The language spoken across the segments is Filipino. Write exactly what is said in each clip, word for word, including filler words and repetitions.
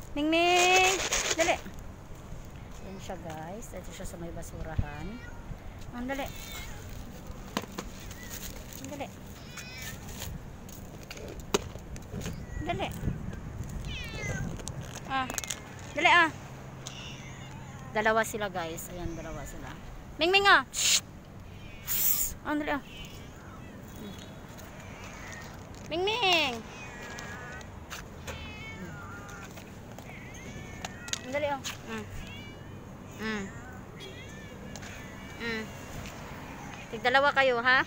Mingming! Dali! Yan siya guys. Ito siya sa may basurahan. Ang dali. Ang dali. Dali. Ah. Dali ah. Dalawa sila guys. Ayan, dalawa sila. Mingming ah! Ang dali ah. Mingming! Ang dali oh. Mm. Mm. Mm. Tigdalawa kayo ha.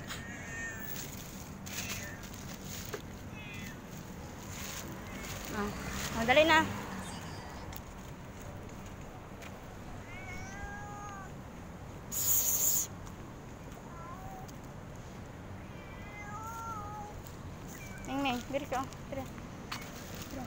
Oh. Ang dali na. Mingming, diri ka oh. Diri. Diri.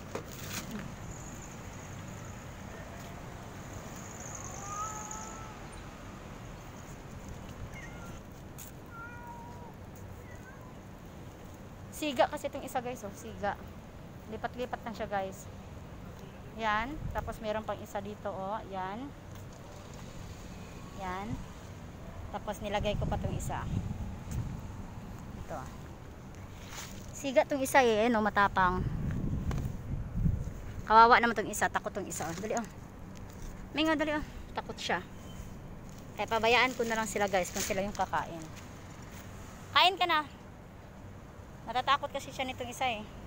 Siga kasi itong isa guys oh, siga. Lipat-lipat lang siya guys. Yan, tapos meron pang isa dito oh, yan. Yan. Tapos nilagay ko pa itong isa. Ito. Siga itong isa eh, no, matapang. Kawawa naman itong isa, takot itong isa oh. Dali oh. Mingo, dali oh. Takot siya. Kaya pabayaan ko na lang sila guys kung sila yung kakain. Kain ka na. Natatakot kasi siya nitong isa eh.